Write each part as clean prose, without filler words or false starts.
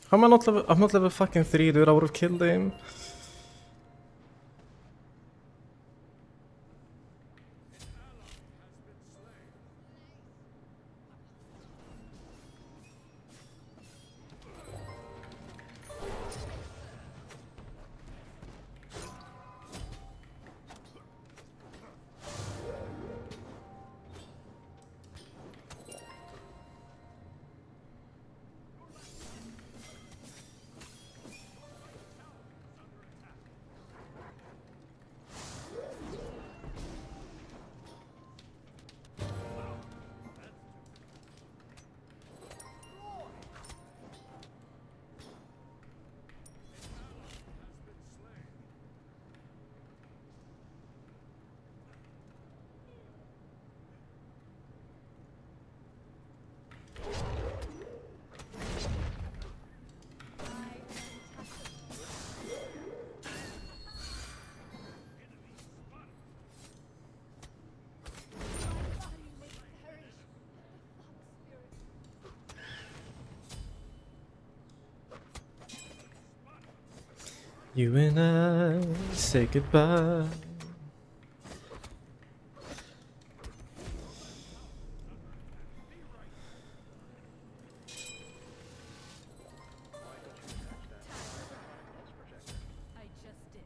How am I not level? I'm not level fucking 3, dude. I would have killed him. You and I say goodbye. I just did.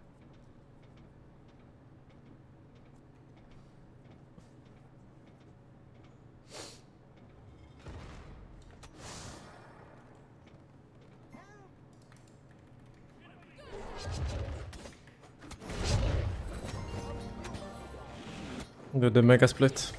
Do the mega split.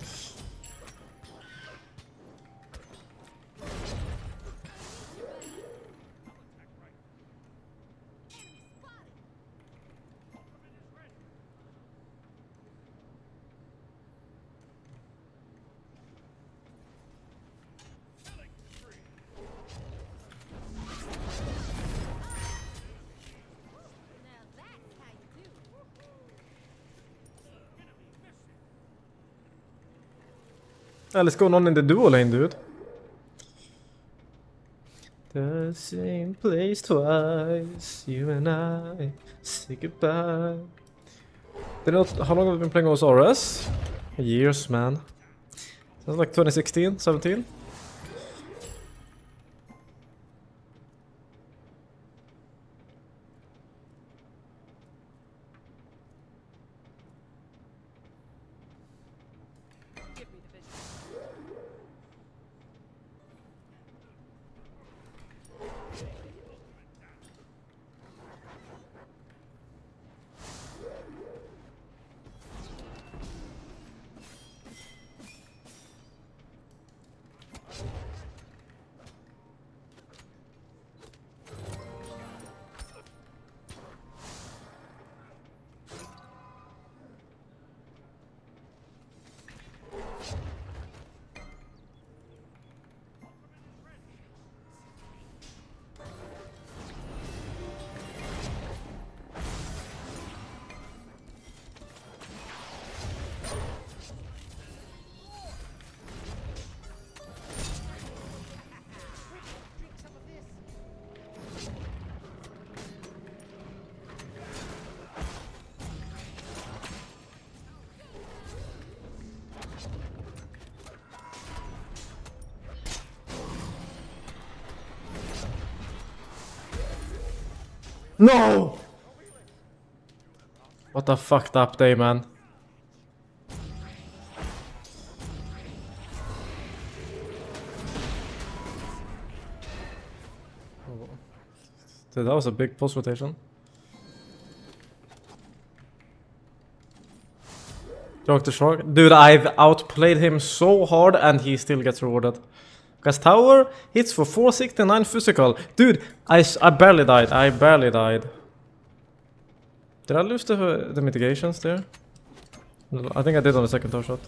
Let's go on in the duo lane, dude. The same place twice. You and I say goodbye. How long have we been playing with RS? Years, man. Sounds like 2016, 17. Give me the vision. No! What a fucked up day, man. Dude, that was a big pulse rotation. Joke the shark. Dude, I've outplayed him so hard and he still gets rewarded. Because tower hits for 469 physical. Dude, I barely died. I barely died. Did I lose the mitigations there? I think I did on the second tower shot.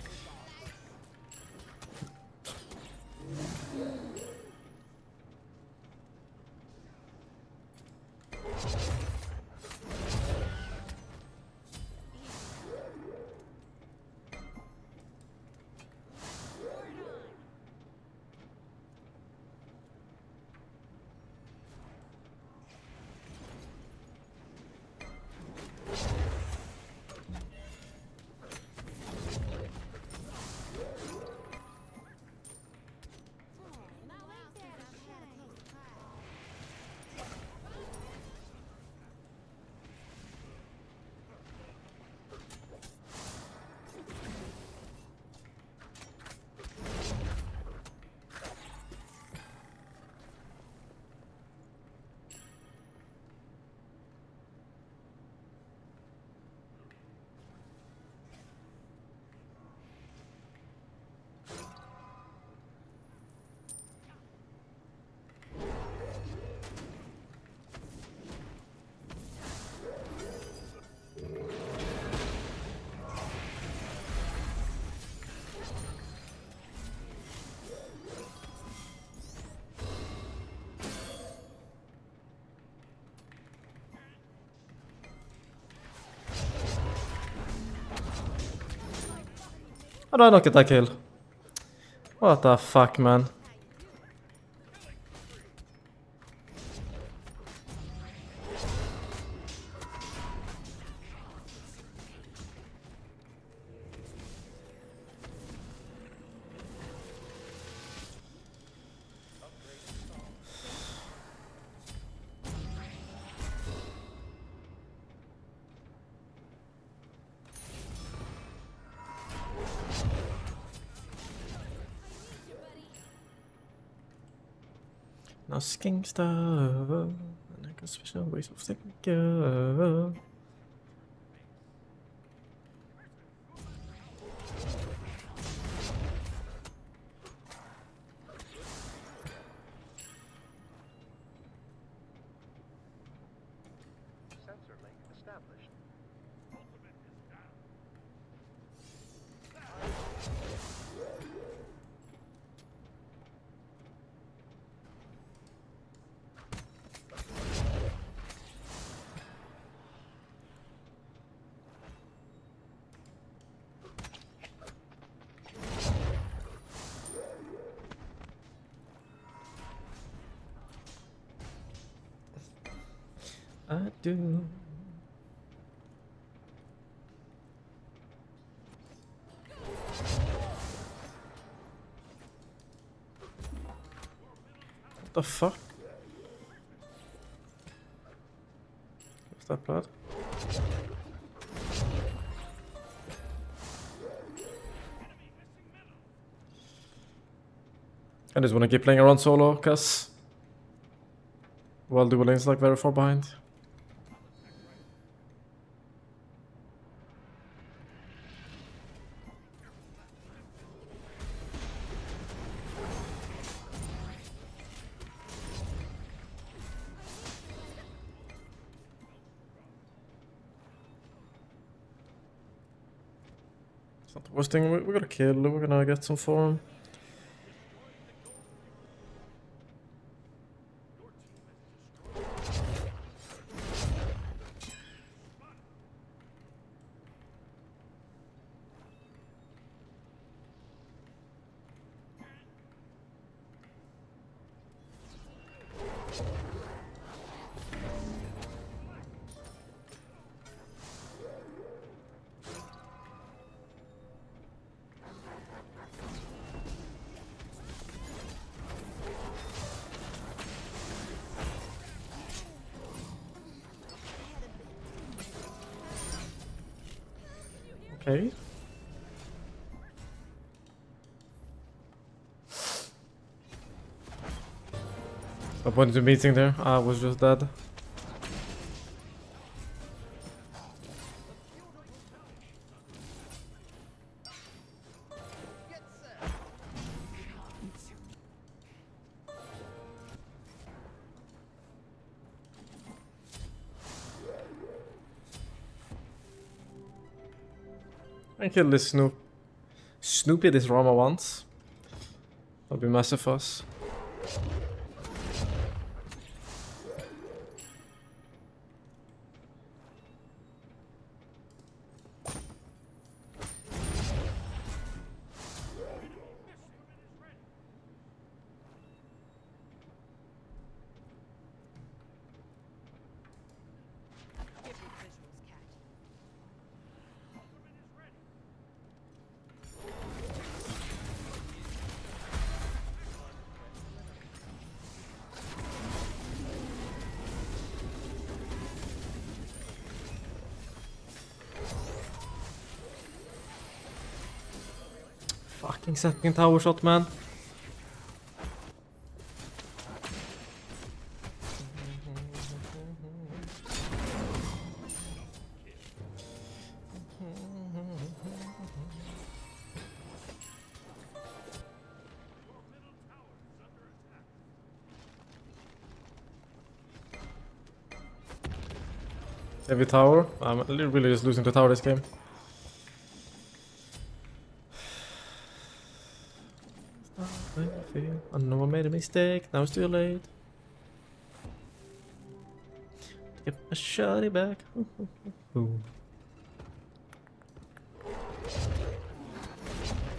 How do I not get that kill? What the fuck, man? Now sking stuff, and I got special ways of thinking. Sensor link established. I do. What the fuck? What's that blood? I just wanna keep playing around solo, cause while Dueling like very far behind. It's not the worst thing. We're gonna kill. We're gonna get some form. Okay. I went to meeting there. I was just dead. I can kill this Snoopy this Rama once. That'll be massive for us. Give me visuals, cat. Fucking second tower shot, man. Heavy tower. I'm really just losing the tower this game. I know I made a mistake, now it's too late. Get my shotty back. Ooh.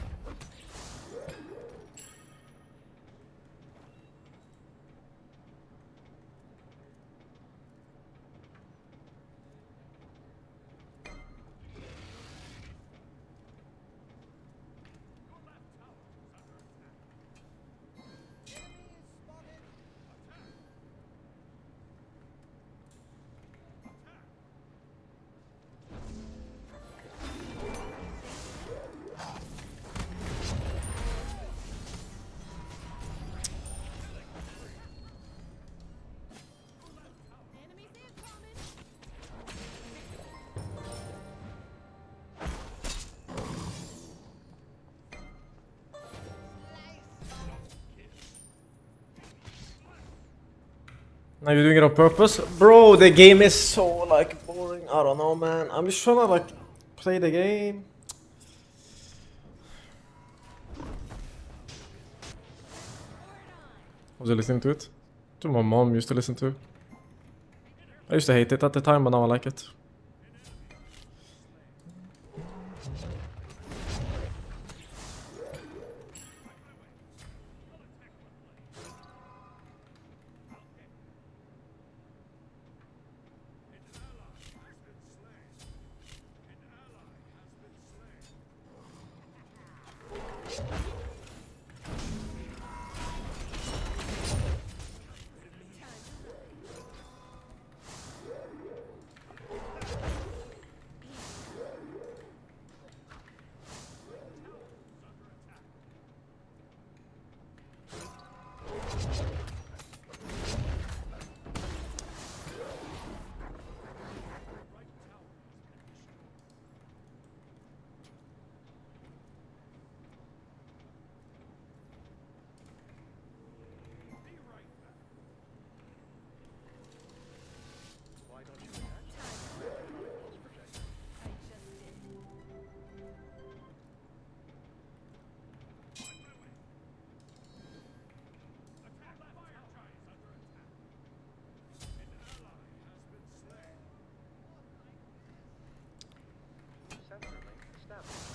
Now you're doing it on purpose? Bro, the game is so like boring. I don't know, man. I'm just trying to like play the game. Was I listening to it? To my mom used to listen to. I used to hate it at the time, but now I like it. Why don't you attack? Projector. I just did. Sensor link established.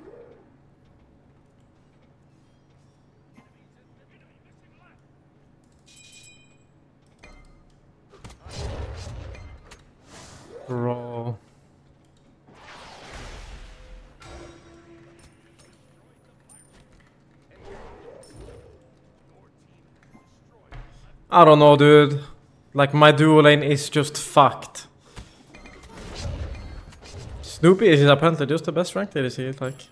Bro. I don't know, dude. Like, my duo lane is just fucked. Snoopy is apparently just the best ranked ADC, like.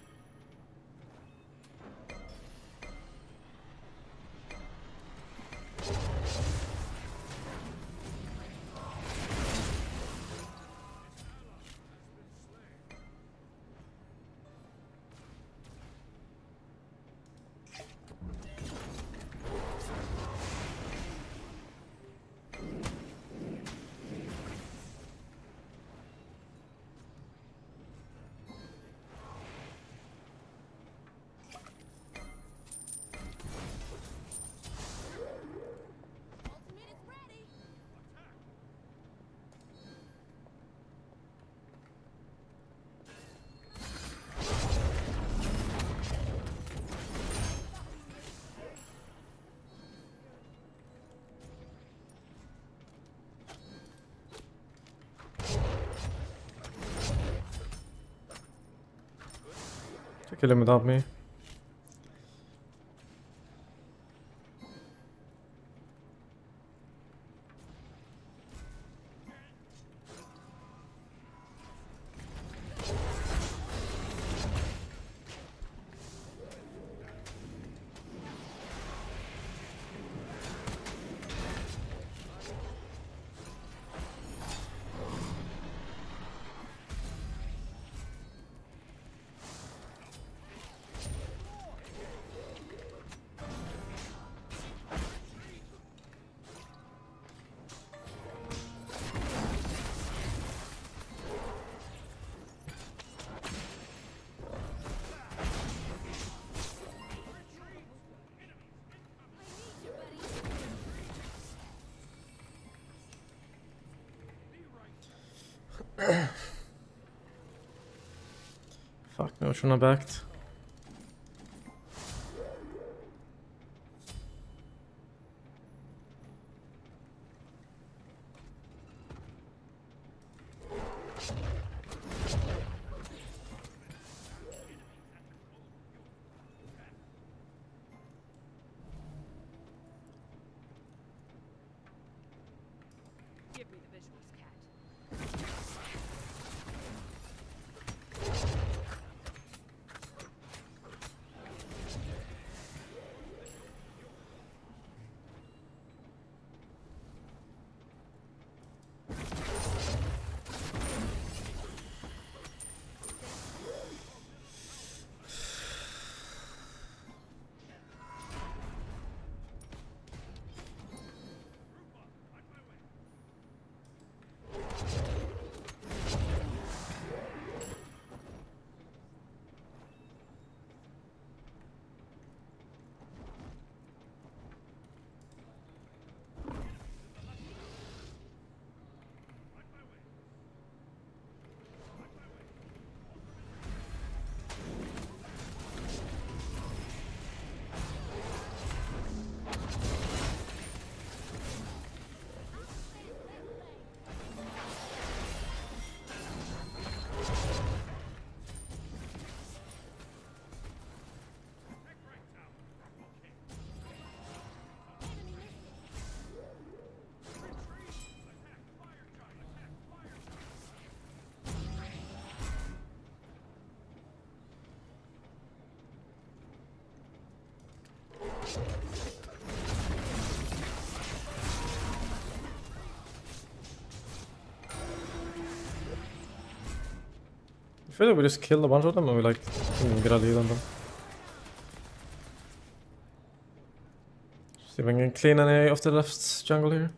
Ultimate is ready. To kill him without me. Fuck, no, shouldn't have backed. Give me the visuals, cat. feel like we just killed a bunch of them and we like didn't get a lead on them. See if I can clean any of the left jungle here.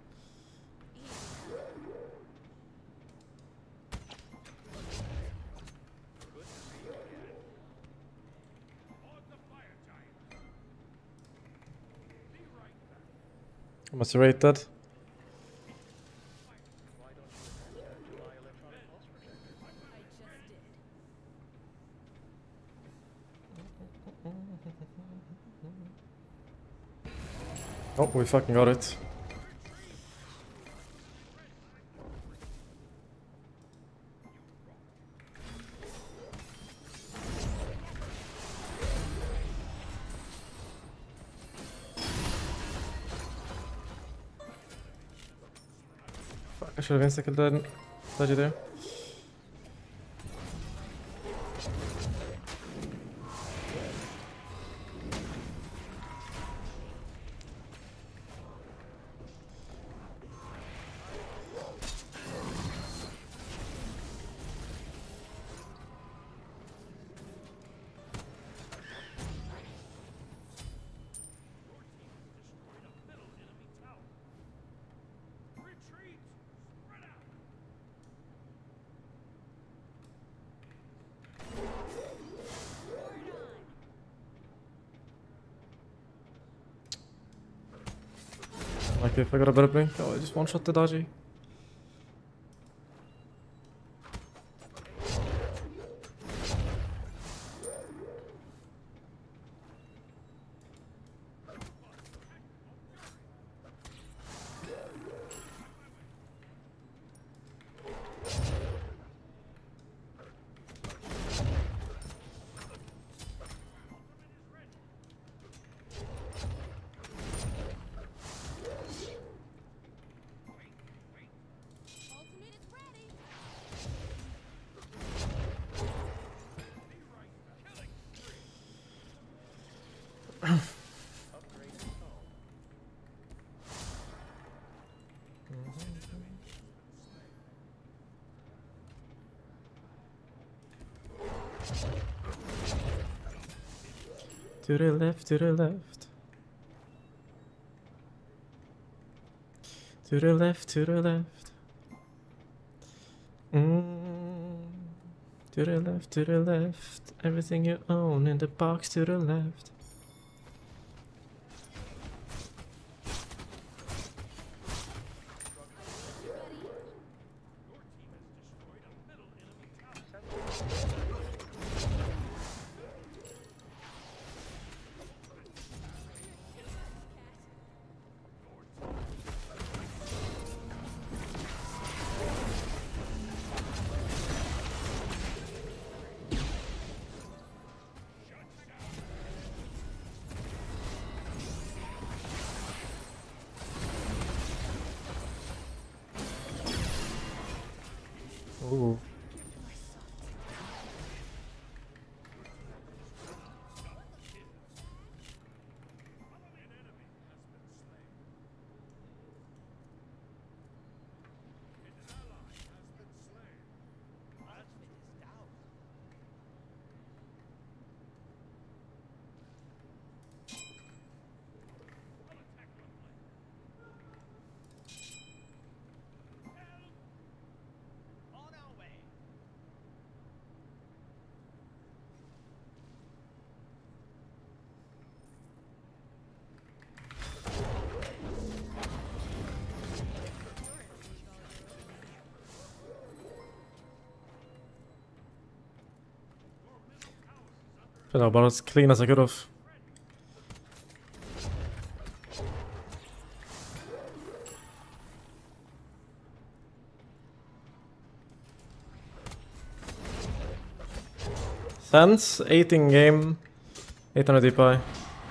I'm rated. Oh, we fucking got it. Fuck, I should have insta-killed that Dodgy there. Like if I got a better blink, oh, I just one-shot the Dodgy. Ultimate is ready. To the left, to the left. To the left, to the left. To the left, to the left. Everything you own in the box to the left. Ooh. But about as clean as I could have. Sense, 8 in game, 800 DPI.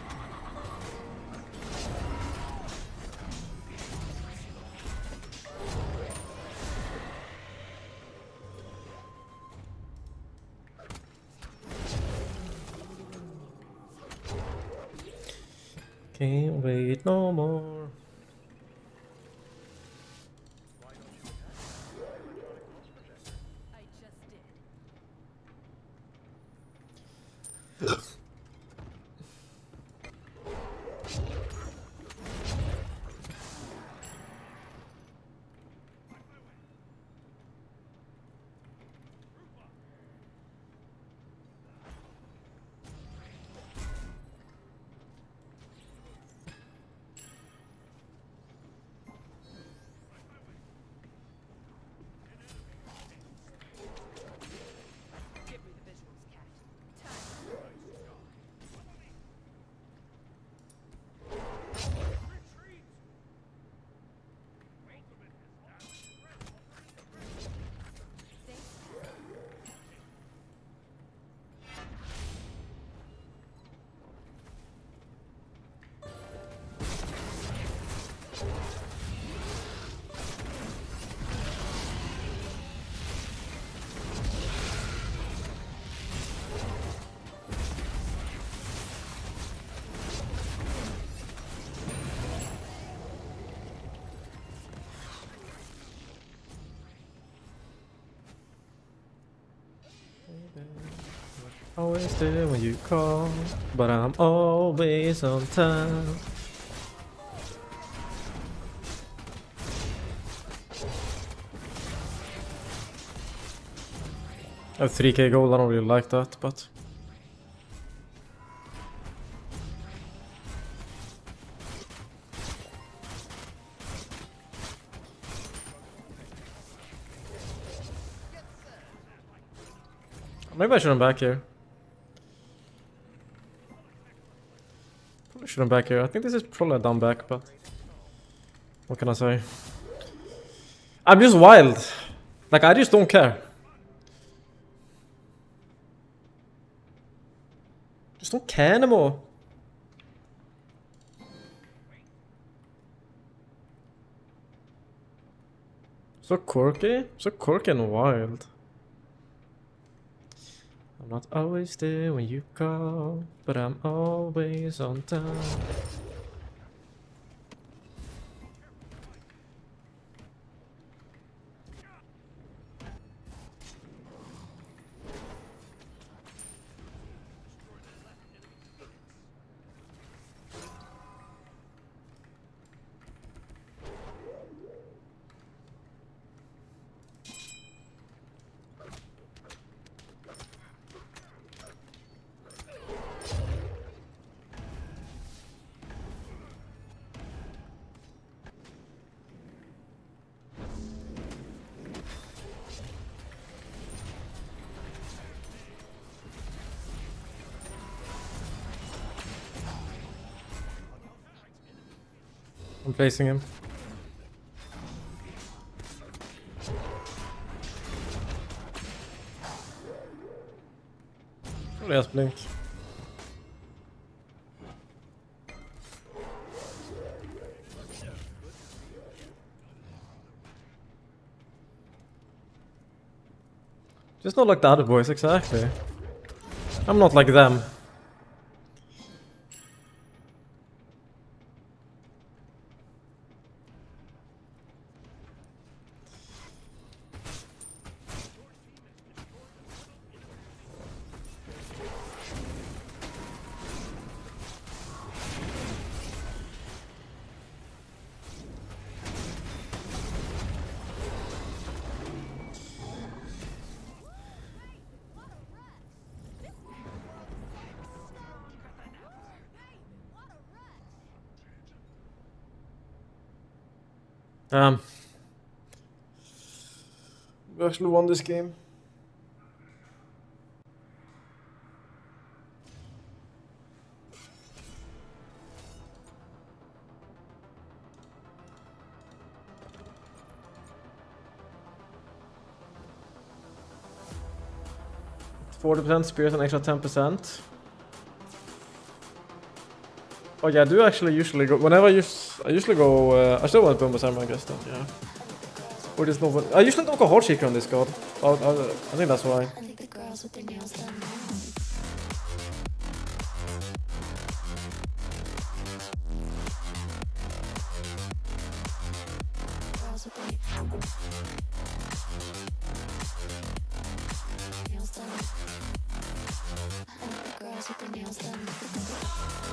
Can't wait no more. I just did. Always there when you call, but I'm always on time. I have 3k gold, I don't really like that, but... Maybe I shouldn't back here. Probably shouldn't back here. I think this is probably a dumb back, but... What can I say? I'm just wild. Like, I just don't care. Just don't care anymore. So quirky and wild. I'm not always there when you call, but I'm always on time. I'm placing him. Oh, there's Blink. Just not like the other boys, exactly. I'm not like them. We actually won this game. %, Spirit an extra 10%. Oh yeah, I do actually usually go, whenever I usually go, I still want Boomba Samurai, I guess, then, yeah. Or there's no one, I usually don't go hard seeker on this god. I think that's why. I think the girls with their nails done.